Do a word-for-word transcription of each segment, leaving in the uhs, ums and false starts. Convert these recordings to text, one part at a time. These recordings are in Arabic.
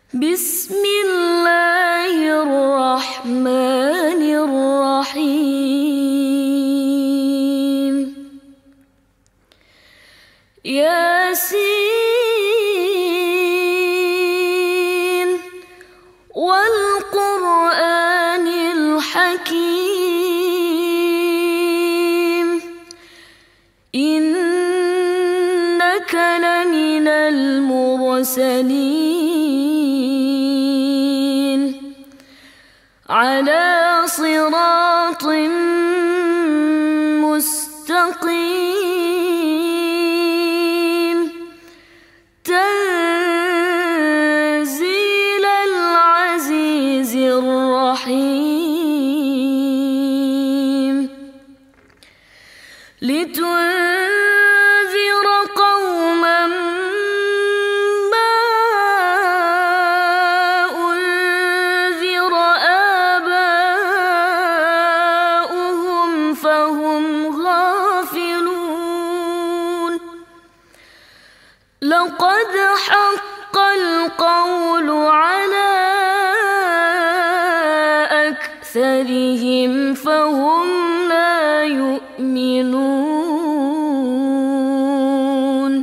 بسم الله الرحمن الرحيم. ياسين والقرآن الحكيم إنك لمن المرسلين على صراط مستقيم تنزيل العزيز الرحيم لتنذر قوما ما أنذر آباؤهم فهم غافلون لقد حق القول على أكثرهم فهم لا يؤمنون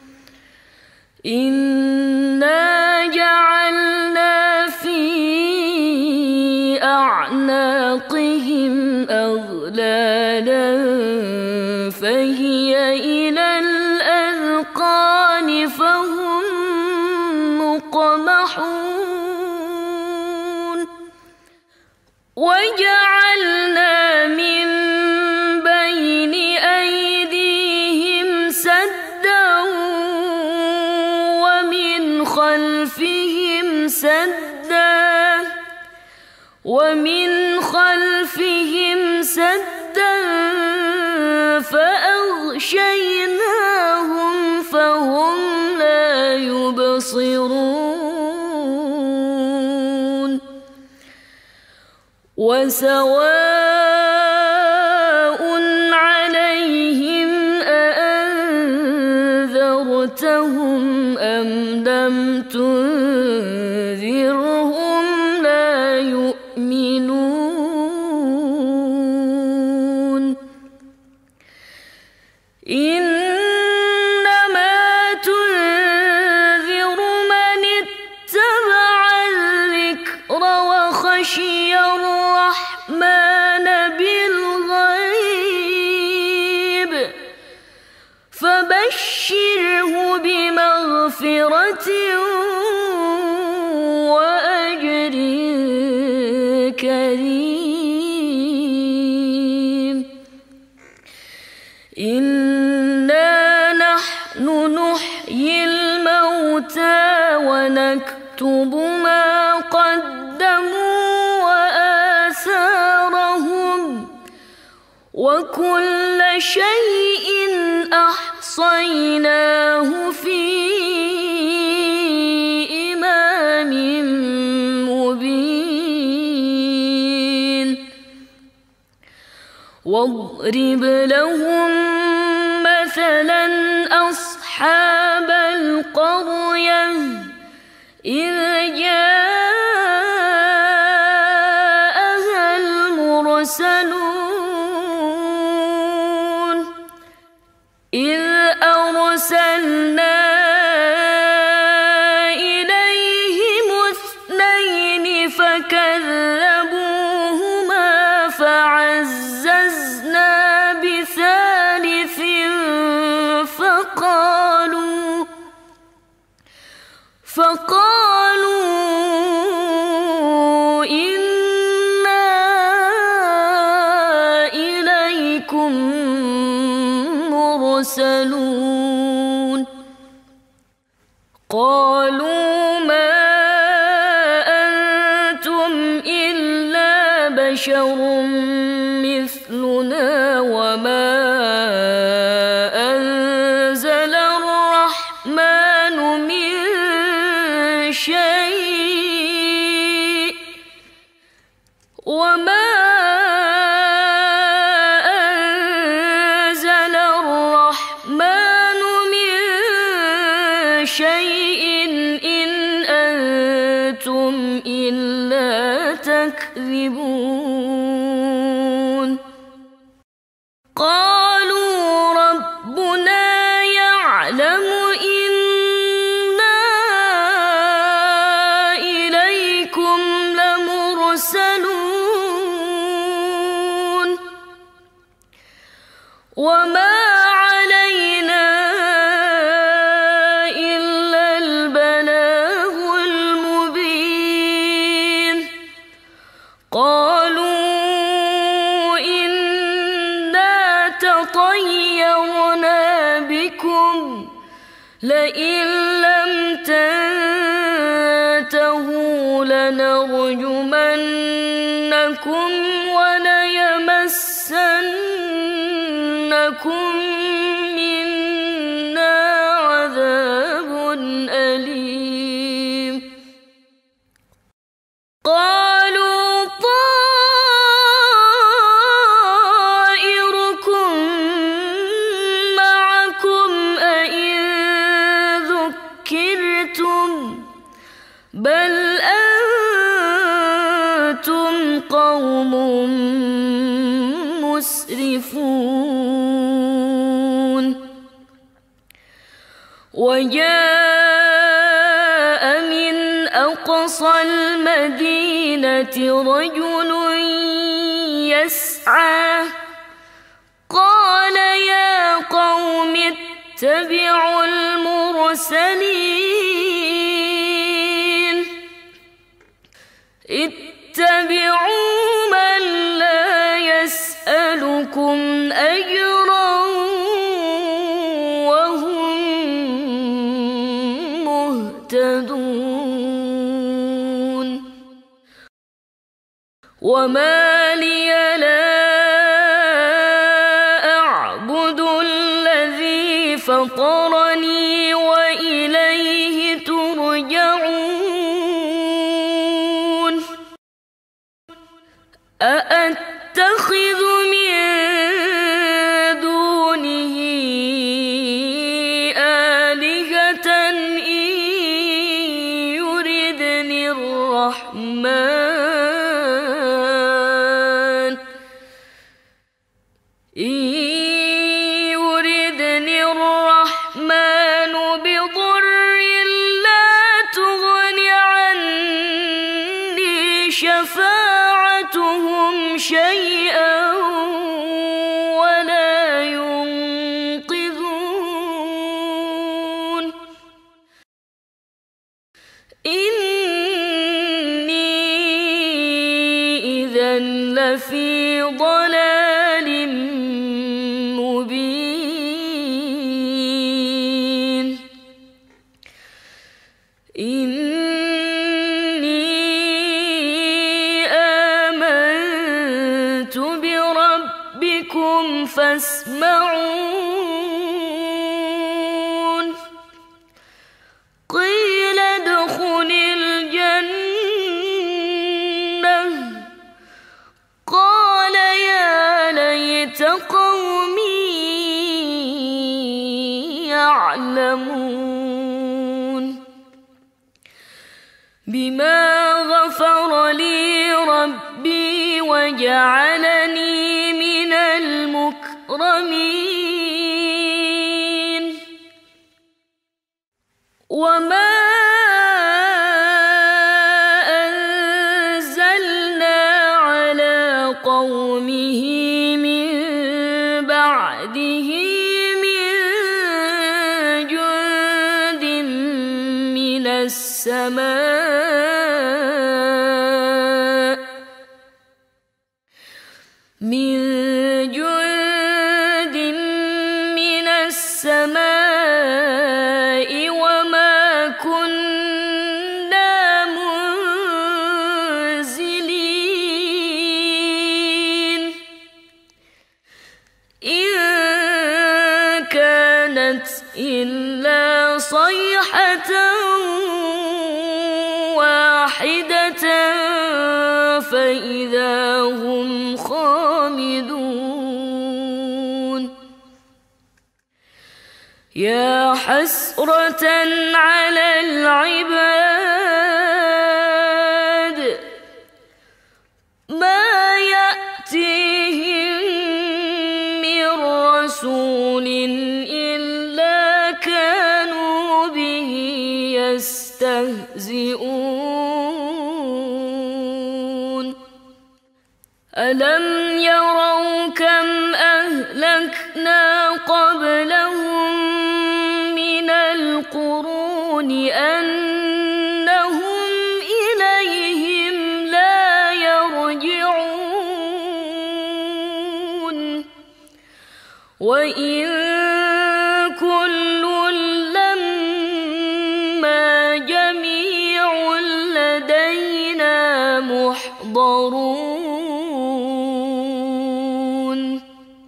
إنا جعلنا في أعناقهم أغلالا فهي إلى الأذقان فهم مقمحون وجعلنا من بين أيديهم سدا ومن خلفهم سدا ومن خلفهم سدا فأغشيناهم فهم لا يبصرون وسواء عليهم أأنذرتهم أم لم تنذرهم لا يؤمنون إنما تنذر من اتبع الذكر وخشي الرحمن بالغيب فبشره بمغفرة وأجر كريم إنا نحن نحيي الموتى ونكتب ما قدموا وآثارهم وكل شيء أحصيناه في إمام مبين واضرب لهم مثلا أصحاب القرية إذ جاءها المرسلون إذ أرسلنا إليهم اثنين فكذبوهما فعززنا بثالث فقالوا فقالوا إنا إليكم مرسلون قالوا ما أنتم إلا بشر مثلنا وما أنزل الرحمن من شيء وما أنزل الرحمن من شيء إن أنزل أنتم إلا تكذبون قالوا ربنا يعلم إنا إليكم لمرسلون وما علينا إلا البلاغ المبين قالوا إنا تطيرنا بكم لئن لم تنتهوا لنرجمنكم وليمسنكم منا عذاب أليم قالوا طائركم معكم أئن ذكرتم بل أنتم قوم مسرفون وجاء من أقصى المدينة رجل يسعى قال يا قوم اتبعوا المرسلين اتبعوا من لا يسألكم أجرا وهم مهتدون وما لي لا أعبد الذي فطرني وإليه ترجعون أأتخذ من دونه آلهة إن يردني الرحمن إن يردني الرحمن بضر لا تغن عني شفاعتهم شيئا ولا ينقذون إني إذا لفي ضلال مبين إني آمنت بربكم فاسمعون قيل ادخل الجنة قال يا ليت قومي يعلمون بما غفر لي ربي وجعلني من المكرمين وما أنزلنا على قومه من بعده من جند من السماء من جند من السماء وما كنا منزلين إن كانت إلا صيحة واحدة فإذا هم خامدون يا حسرة على العباد يستهزئون ألم يروا كم أهلكنا قبلهم من القرون أنهم إليهم لا يرجعون وإن كل لما جميع لدينا محضرون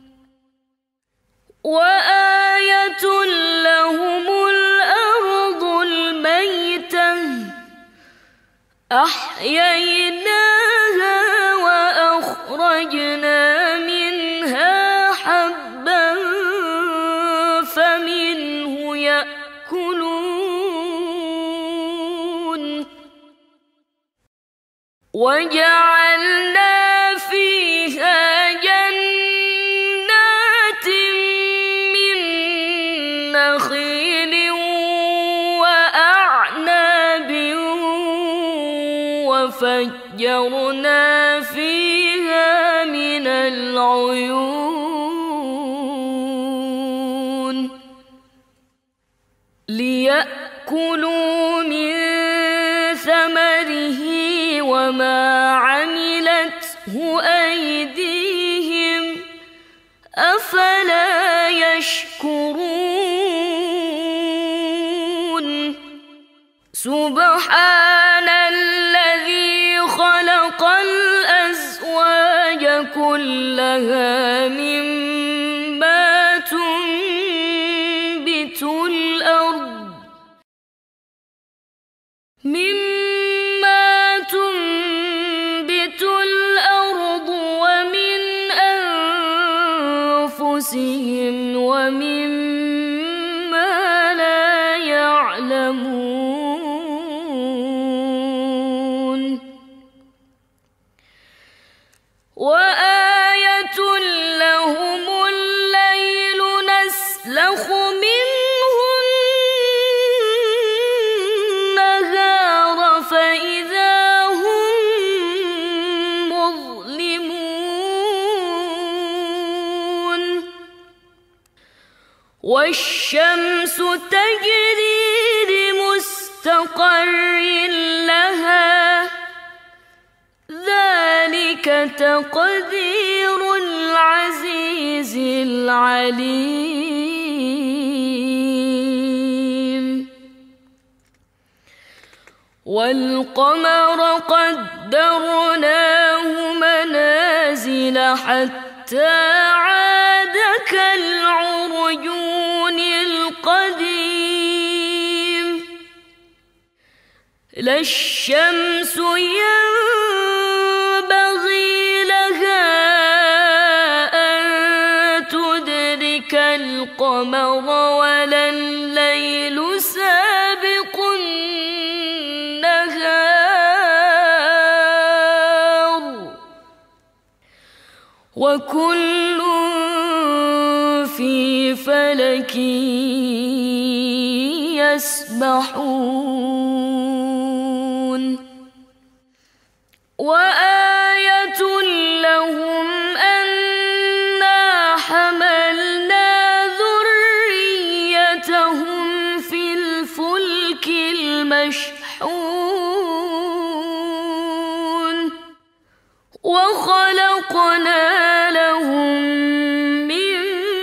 وآية لهم الأرض الميتة أحييناها وأخرجنا منها حبا فمنه يأكلون وجعلنا فيها جنات من نخيل وأعناب وفجرنا فيها من العيون ليأكلوا من ثمره وما عملته أيديهم أفلا يشكرون سبحان الذي خلق الأزواج كلها مما تنبت الأرض مما تنبت الأرض ومن أنفسهم ومما لا يعلمون وآية لهم الليل نسلخ منه النهار فإذا هم مظلمون والشمس تجري لمستقر لها ذلك تقدير العزيز العليم والقمر قدرناه منازل حتى عاد كالعرجون القديم لا الشمس ينبغي لها أن تدرك القمر ولا الليل سابق النهار وكل في فلك يسبحون وآية لهم أنا حملنا ذريتهم في الفلك المشحون وخلقنا لهم من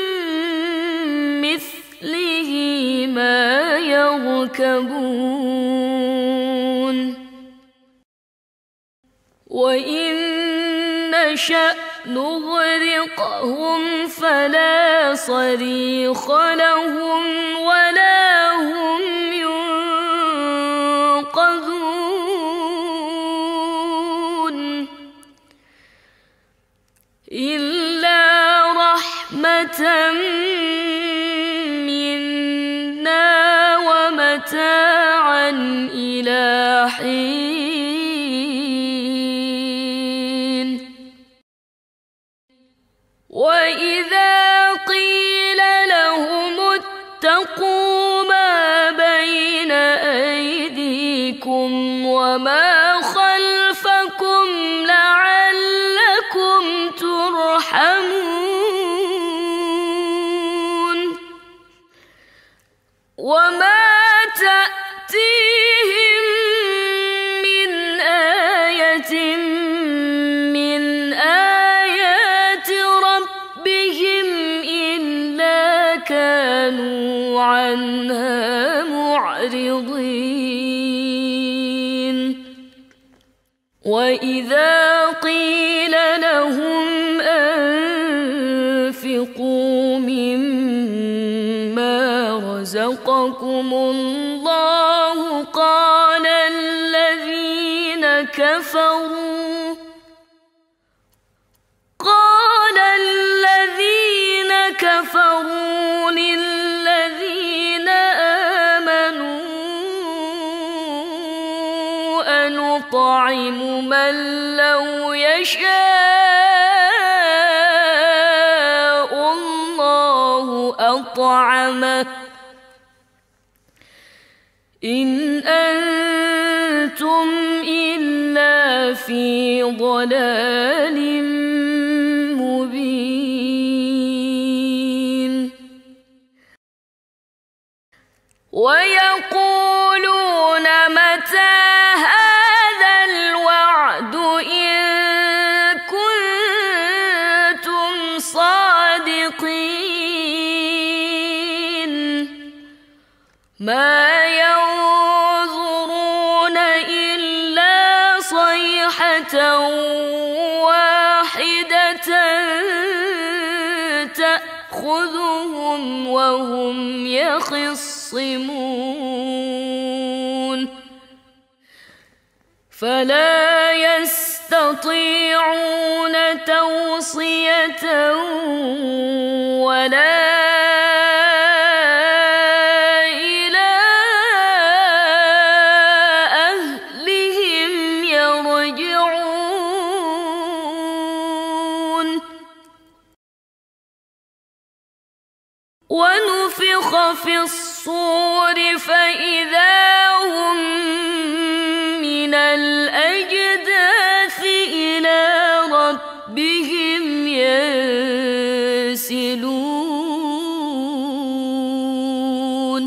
مثله ما يركبون وإن نشأ نغرقهم فلا صريخ لهم ولا هم ينقذون إلا رحمة منا ومتاعا إلى حين وإذا قيل لهم اتقوا ما بين أيديكم وما خلفكم لعلكم ترحمون وما تأتيهم من آية من آيات ربهم إلا كانوا عنها معرضين وإذا قيل لهم أنفقوا مما رزقكم الله قال الذين كفروا قال الذين كفروا للذين آمنوا أنطعم من لو يشاء الله أطعمه إن أنتم إلا في ضلال مبين ويقولون متى هذا الوعد إن كنتم صادقين ما ينظرون إلا صيحة واحدة تأخذهم وهم يخصمون فلا يستطيعون توصية ولا إلى أهلهم يرجعون ونفخ في الصور فإذا هم من الأجداث إلى ربهم ينسلون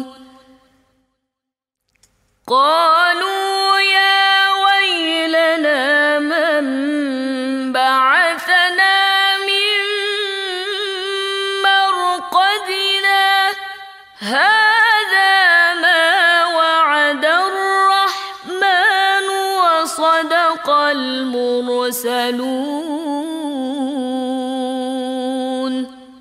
قالوا يا ويلنا من بعثنا من مرقدنا هذا ما وعد الرحمن وصدق المرسلون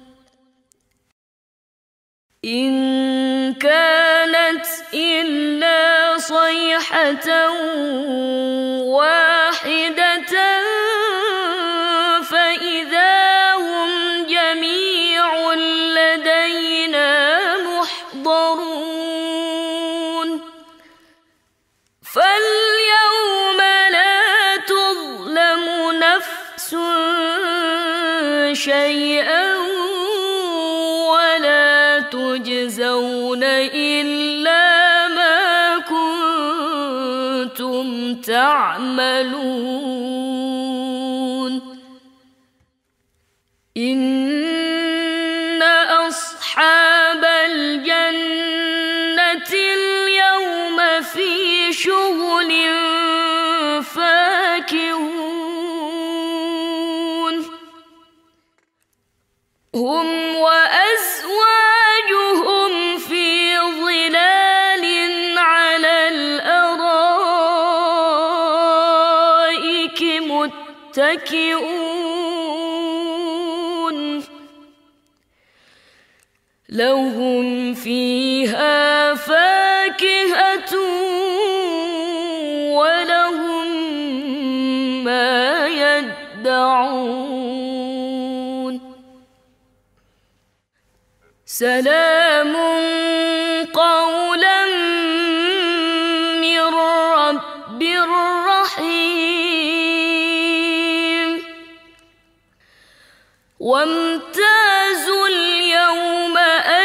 إن كانت إلا صيحة واحدة فإذا هم جميع لدينا محضرون فاليوم لا تظلم نفس شيئا ولا تجزون إلا ما كنتم تعملون إن أصحاب الجنة اليوم في شغل فاكهون هم وأزواجهم في ظلال على الأرائك متكئون لهم فيها فاكهة ولهم ما يدعون سلام قولا من رب رحيم وامتازوا اليوم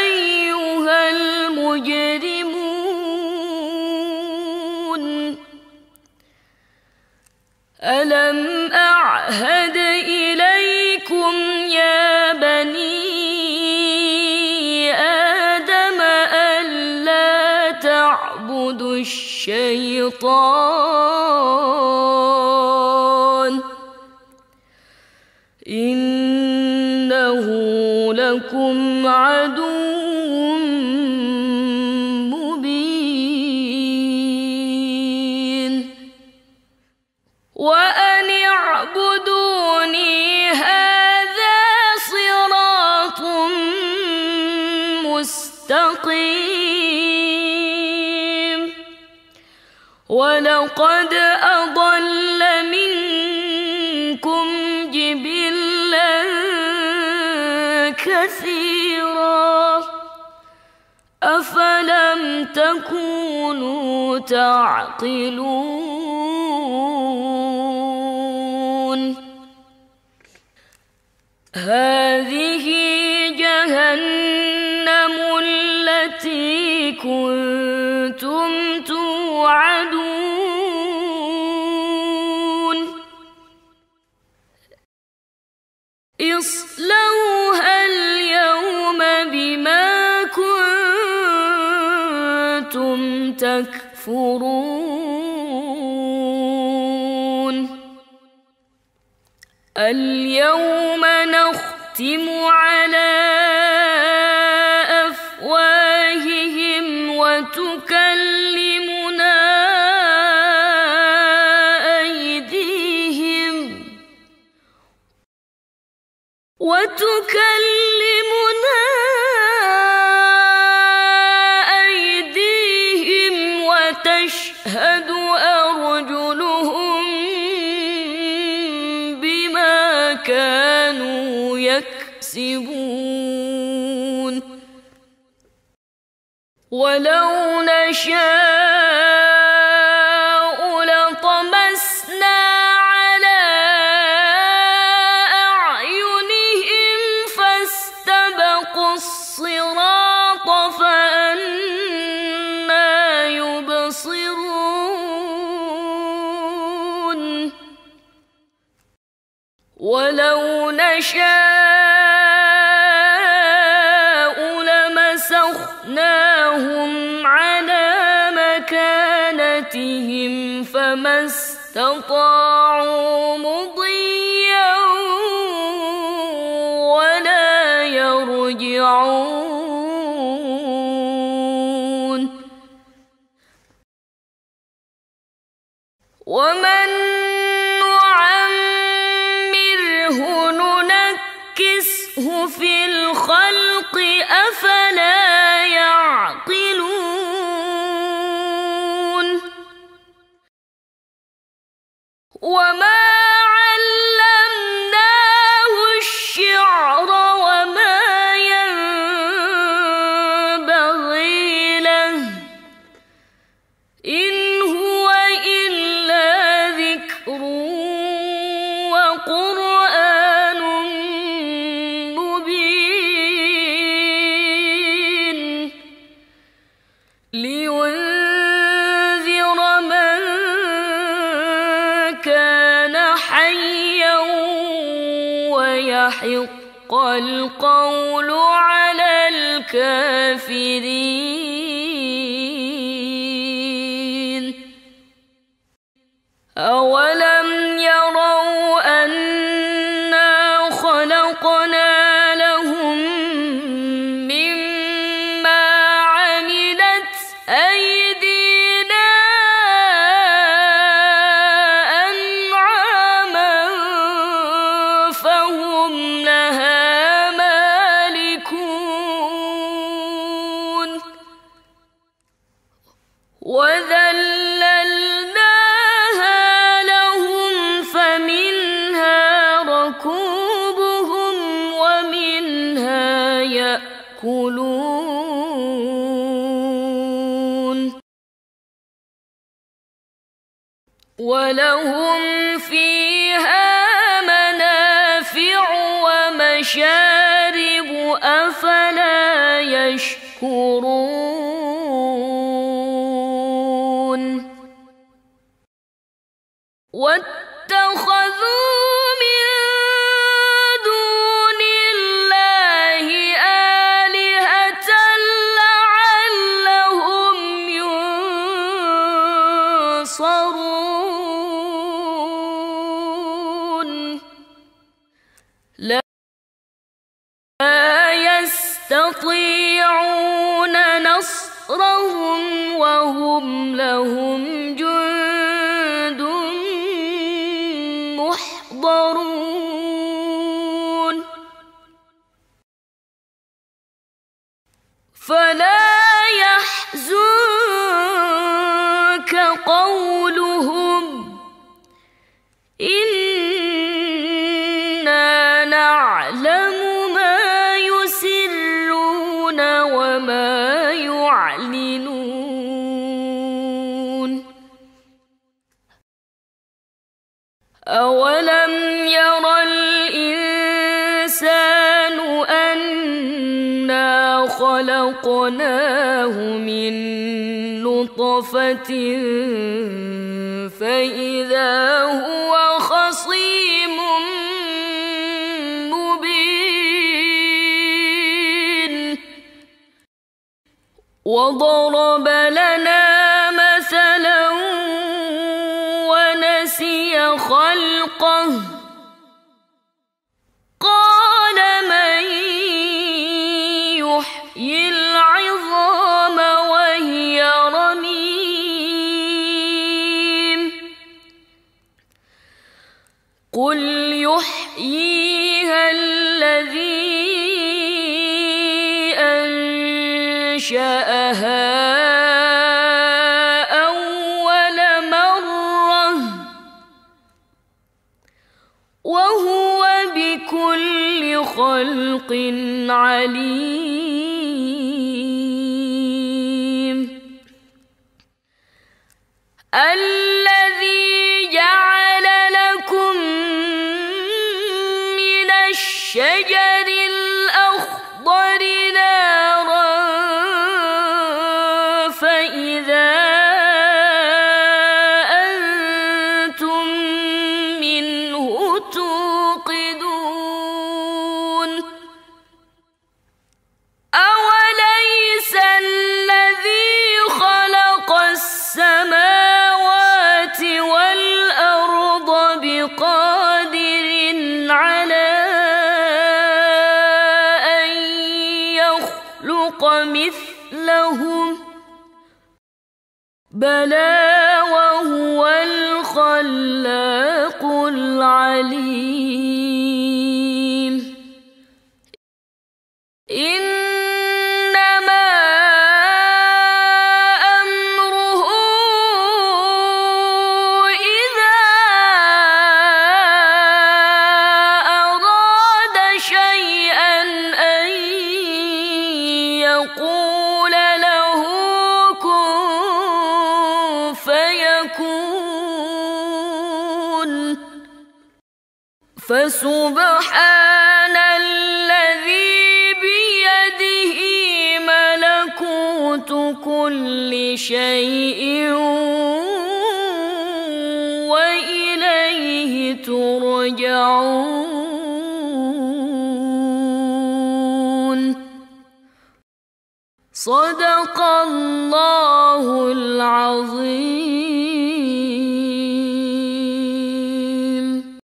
أيها المجرمون ألم أعهد إليكم يا بني آدم ألا تعبدوا الشيطان إنه لكم عدو مبين وأن اعبدوني هذا صراط مستقيم ولقد أضل منكم جبلا كثيرا أفلم تكونوا تعقلون هذه جهنم التي كنتم توعدون اصلوها اليوم بما كنتم تكفرون اليوم نختم على أفواههم وتكلمنا أيديهم وتكلمنا أيديهم وتشهد أرجلهم بما كانوا يكسبون ولو نشاء لطمسنا على أعينهم فاستبقوا الصراط فأنى يبصرون ولو نشاء لمسخناهم على مكانتهم فما استطاعوا مضيا ولا يرجعون ومن نعمره ننكسه في الخلق أفلا يعقلون وما علمناه الشعر وما ينبغي له إن هو إلا ذكر وقرآن مبين لينذر من كان حيا ويحق القول على الكافرين أولم يروا أنا خلقنا لهم مما عملت أيدينا أنعاما فهم لها مالكون وذللناها لهم فمنها ركوبهم ومنها يأكلون ولهم فيها منافع ومشارب أفلا يشكرون اتخذوا من دون الله آلهة لعلهم ينصرون لا يستطيعون نصرهم وهم لهم جند محضرون فلا يحزنك قولهم إنا نعلم ما يسرون وما يعلنون أولم ير الإنسان أنا خلقناه من نطفة فإذا هو خصيم مبين وضرب لنا مثلا ونسي خلقه قال من يحيي العظام وهي رميم قل يحييها الذي أنشأها أول مرة وهو بكل خلق عليم الذي جعل لكم من الشجر الأخضر نارا فإذا أنتم منه توقدون أوليس الذي خلق السماوات والأرض بقادر على أن يخلق مثلهم بلى وهو الخلاق العليم إنما أمره إذا أراد شيئا أن يقول له كن فيكون فسبحان الذي بيده ملكوت كل شيء وإليه ترجعون صدق الله العظيم.